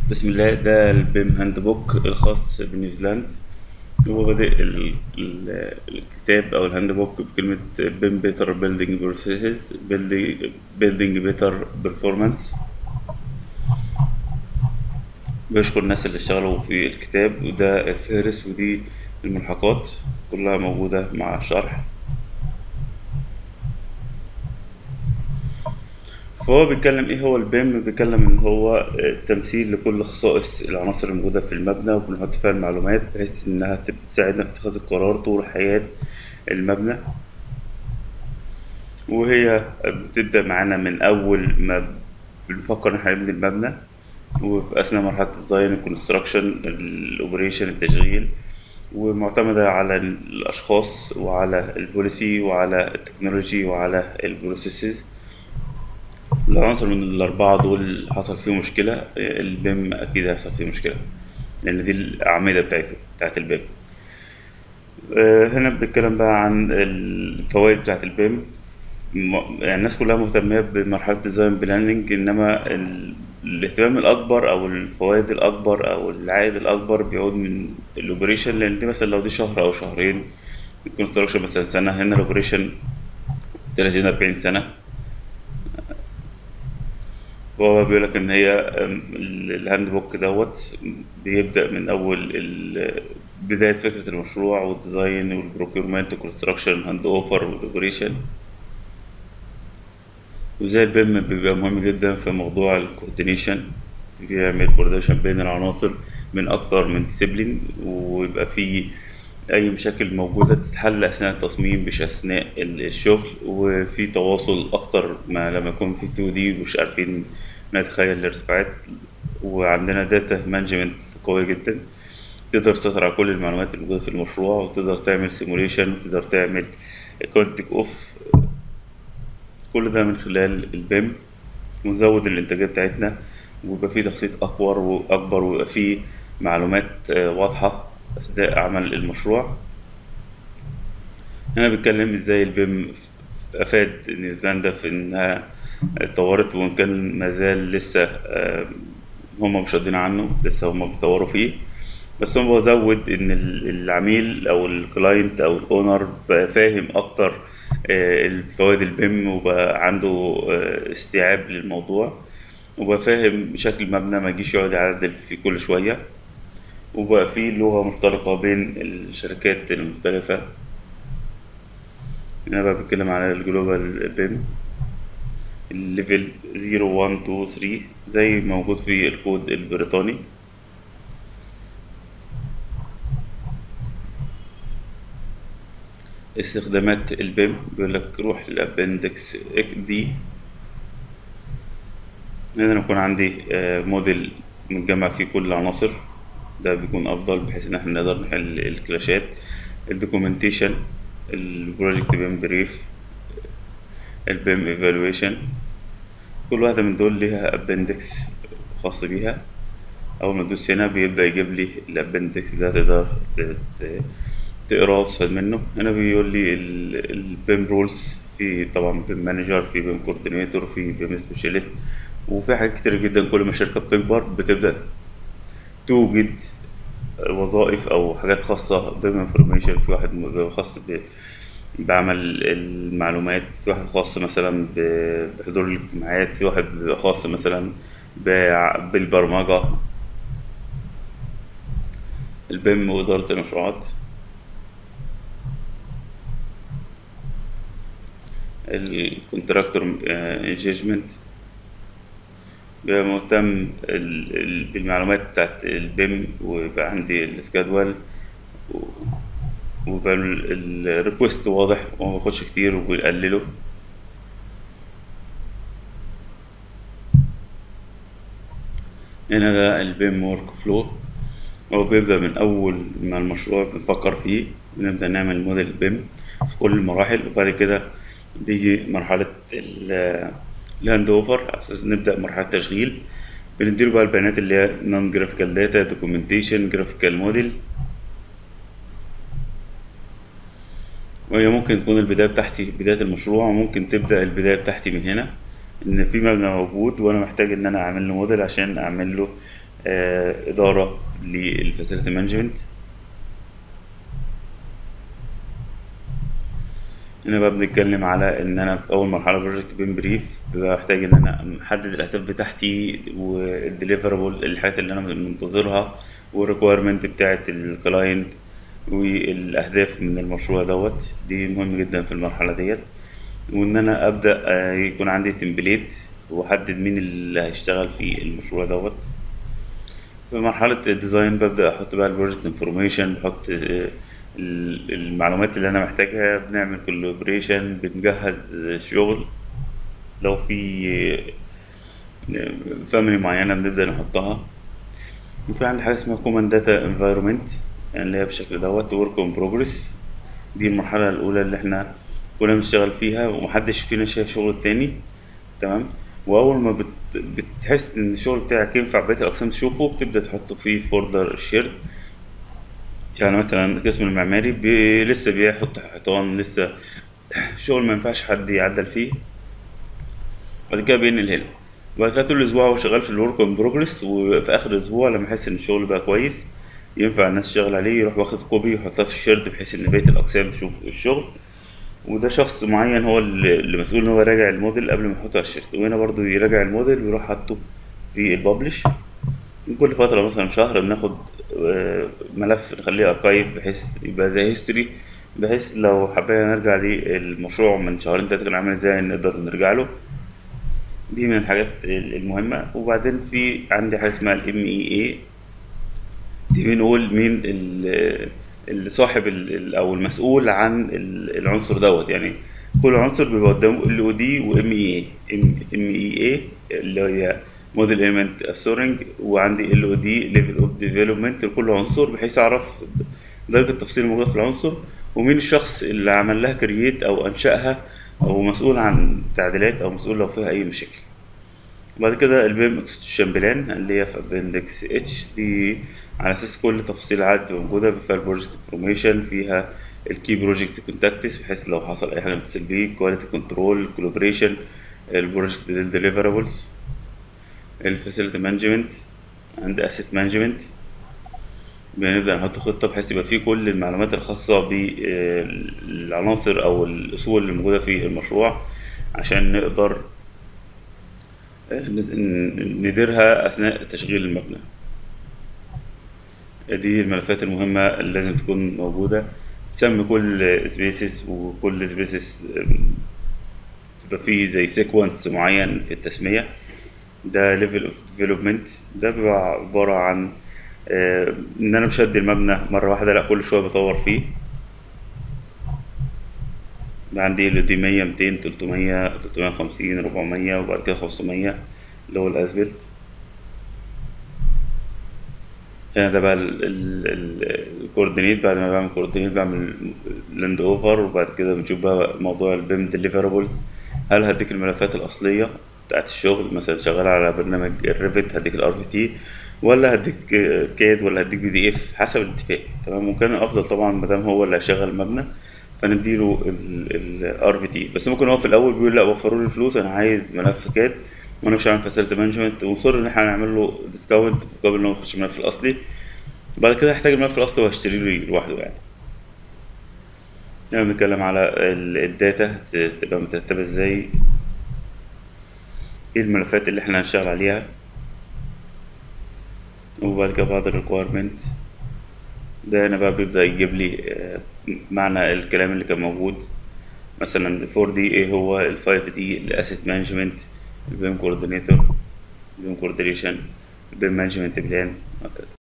بسم الله. ده البيم هاند بوك الخاص بنيوزيلاند. هو بادئ الكتاب أو الهاند بوك بكلمة بيم بيتر بيلدينج بروسيسز بيلدينج بيتر بيرفورمانس. بيشكر الناس اللي اشتغلوا في الكتاب، وده الفهرس ودي الملحقات كلها موجودة مع الشرح. فهو بيتكلم ايه هو البيم. بيتكلم ان هو تمثيل لكل خصائص العناصر الموجودة في المبنى، وبنحط فيها المعلومات بحيث انها تساعدنا في اتخاذ القرار طول حياة المبنى. وهي بتبدأ معانا من أول ما بنفكر إن احنا نبني المبنى، وفي أثناء مرحلة الديزاين، الكونستراكشن، الأوبريشن، التشغيل. ومعتمدة على الأشخاص وعلى البوليسي وعلى التكنولوجي وعلى البروسيسز. العنصر من الأربعة دول حصل فيه مشكلة، البيم أكيد هيحصل فيه مشكلة، لأن دي الأعمدة بتاعت البيم. هنا بنتكلم بقى عن الفوائد بتاعت البيم. يعني الناس كلها مهتمة بمرحلة ديزاين بلاننج، إنما الاهتمام الأكبر أو الفوائد الأكبر أو العائد الأكبر بيعود من الأوبريشن، لأن دي مثلا لو دي شهر أو شهرين، الكونستراكشن مثلا سنة، هنا الأوبريشن 30 40 سنة. وهو بيقول لك إن هي الهاند بوك دوت بيبدأ من أول بداية فكرة المشروع والديزاين والبروكيورمنت والكونستراكشن هاند أوفر والأوبريشن. وزي البيم بيبقى مهم جدا في موضوع الكوردينيشن، بيعمل كوردينيشن بين العناصر من أكتر من ديسيبلين، ويبقى في أي مشاكل موجودة تتحل أثناء التصميم مش أثناء الشغل. وفي تواصل أكتر ما لما يكون في 2D مش عارفين نتخيل الارتفاعات. وعندنا داتا مانجمنت قوي جدا، تقدر تسيطر على كل المعلومات اللي موجودة في المشروع، وتقدر تعمل سيموليشن، وتقدر تعمل كونتيك اوف. كل ده من خلال البيم، ونزود الإنتاجية بتاعتنا، ويبقى فيه تخطيط أكبر وأكبر، ويبقى فيه معلومات واضحة أثناء عمل المشروع. هنا بتكلم إزاي البيم أفاد نيوزيلندا في إنها اتطورت، وإن كان مازال لسه هما مش راضيين عنه، لسه هما بيطوروا فيه. بس هو زود إن العميل أو الكلاينت أو الأونر بقى فاهم أكتر الفوائد البيم، وبقى عنده استيعاب للموضوع، وبقى فاهم شكل المبنى، ما يجيش يقعد يعدل فيه كل شوية. وبقى فيه لغة مشتركة بين الشركات المختلفة. هنا بقى بتكلم على الجلوبال بيم، الليفل 0 1 2 3 زي موجود في الكود البريطاني. استخدامات البيم بيقول لك روح للابندكس دي. هنا لما يكون عندي موديل متجمع فيه كل العناصر، ده بيكون افضل بحيث ان احنا نقدر نحل الكلاشات. الدوكيومنتيشن، البروجكت بيم بريف، البيم ايفالويشن، كل واحدة من دول ليها ابندكس خاص بيها. اول ما تدوس هنا بيبدأ يجيب لي الابندكس ده، تقدر تقراه وتستفاد منه. هنا بيقول لي البيم رولز، في طبعا بيم مانجر، في بيم كوردينيتور، في بيم سبيشاليست، وفي حاجات كتير جدا. كل ما الشركة بتكبر بتبدأ توجد وظائف أو حاجات خاصة بيم انفورميشن. في واحد خاص بعمل المعلومات، في واحد خاص مثلا بحضور الاجتماعات، في واحد خاص مثلا بالبرمجة. البيم وإدارة المشروعات، الكونتراكتور انجيجمنت، بيبقى مهتم بالمعلومات بتاعت البيم، ويبقى عندي السكادوال، ويبقى الريكوست واضح وما بياخدش كتير وبيقلله. هنا ده البيم ورك فلو. هو بيبدأ من أول ما المشروع بنفكر فيه، بنبدأ نعمل موديل بيم في كل المراحل، وبعد كده بيجي مرحلة الهاند اوفر على أساس نبدأ مرحلة تشغيل. بنديله بقى البيانات اللي هي نون جرافيكال داتا، دوكيومنتيشن، جرافيكال موديل. وهي ممكن تكون البداية بتاعتي بداية المشروع، وممكن تبدأ البداية بتاعتي من هنا، إن في مبنى موجود وأنا محتاج إن أنا أعمل له موديل عشان أعمل له إدارة للفاسيلتي مانجمنت. هنا بقى بنتكلم على ان انا في اول مرحله بروجكت بين بريف ببقى محتاج ان انا احدد الاهداف بتاعتي والديليفرابل الحاجات اللي انا منتظرها والريكويرمنت بتاعه الكلاينت والاهداف من المشروع دوت. دي مهم جدا في المرحله ديت. وان انا ابدا يكون عندي تمبليت واحدد مين اللي هيشتغل في المشروع دوت. في مرحلة الديزاين ببدأ أحط بقى البروجكت انفورميشن، بحط المعلومات اللي أنا محتاجها، بنعمل كولابريشن، بنجهز شغل لو في فاميلي معينة بنبدأ نحطها. وفي عندي حاجة اسمها كومن داتا انفايرومنت اللي هي بالشكل دوت ورك اون بروجرس. دي المرحلة الأولى اللي احنا كلنا بنشتغل فيها ومحدش فينا شايف شغل التاني. تمام. واول ما بتحس ان الشغل بتاعك ينفع بقيه الاقسام تشوفه بتبدا تحطه في فولدر شير. يعني مثلا القسم المعماري لسه بيحط حيطان، لسه الشغل ما ينفعش حد يعدل فيه، بعد كده بينقل هنا. وبعد كده طول الاسبوع هو شغال في الورك ان بروجرس، وفي اخر الاسبوع لما يحس ان الشغل بقى كويس ينفع الناس تشتغل عليه يروح واخد كوبي ويحطها في الشيرد بحيث ان بقيه الاقسام تشوف الشغل. وده شخص معين هو اللي مسؤول ان هو يراجع الموديل قبل ما يحطه على الشيرت، وهنا برضو يراجع الموديل ويروح حاطه في البابلش. من كل فترة مثلا شهر بناخد ملف نخليه اركايف بحيث يبقى زي هيستوري، بحيث لو حبينا نرجع للمشروع من شهرين تلاتة كان عامل ازاي نقدر نرجع له. دي من الحاجات المهمة. وبعدين في عندي حاجة اسمها MEA. دي بنقول مين صاحب او المسؤول عن العنصر دوت. يعني كل عنصر بيبقى قدامه LOD و MEA. MEA اللي هي موديل ايمنت اسورنج، وعندي LOD ليفل اوف ديفلوبمنت لكل عنصر بحيث اعرف درجة التفصيل الموجودة في العنصر ومين الشخص اللي عمل لها كرييت او انشأها او مسؤول عن التعديلات او مسؤول لو فيها اي مشاكل. وبعد كده البيم اكستنشن بلان اللي هي في ابندكس اتش. دي على اساس كل تفاصيل العقد موجوده فيها البروجكت انفورميشن، فيها الكي بروجكت كونتاكتس بحيث لو حصل اي حاجه نتصل بيه، كواليتي كنترول، كولابريشن، البروجكت ديليفرابلز، الفاسيلتي مانجمنت، عند اسيت مانجمنت. بنبدا نحط خطه بحيث يبقى فيه كل المعلومات الخاصه بالعناصر او الاصول اللي موجوده في المشروع عشان نقدر نديرها أثناء تشغيل المبنى. دي الملفات المهمة اللي لازم تكون موجودة. تسمي كل سبيسز، وكل سبيسز تبقى فيه زي سيكونس معين في التسمية. ده ليفل اوف ديفلوبمنت. ده بيبقى عبارة عن ان انا مش هدي المبنى مرة واحدة، لا كل شوية بطور فيه. عندي ال دي 100 200 300 350 400 وبعد كده 500 اللي هو الاسفلت. هنا ده بقى الكوردينيت. بعد ما بعمل كوردينيت بعمل لاند اوفر، وبعد كده بنشوف بقى موضوع البيم ديليفرابلز. هل هديك الملفات الاصليه بتاعت الشغل، مثلا شغال على برنامج الريفت هديك الار في تي، ولا هديك كاد، ولا هديك PDF حسب الاتفاق. تمام. وكان الافضل طبعا ما دام هو اللي هيشغل المبنى فنديله الار في تي. بس ممكن هو في الاول بيقول لا وفروا لي فلوس انا عايز ملف كاد وانا مش عامل فاسيلتي مانجمنت، ومصر ان احنا هنعمل له ديسكاونت مقابل ان هو يخش الملف الاصلي. بعد كده هيحتاج الملف الاصلي وهشتري له لوحده. يعني لما بنتكلم على الداتا تبقى مترتبه ازاي، ايه الملفات اللي احنا هنشتغل عليها، وبعد كده بعض الريكويرمنت. ده هنا بقى بيبدأ يجيب لي معنى الكلام اللي كان موجود. مثلا 4D ايه هو، 5D الاسيت مانجمنت، البيم كوردينيتور، البيم كوردينيشن، البيم مانجمنت بلان، وهكذا.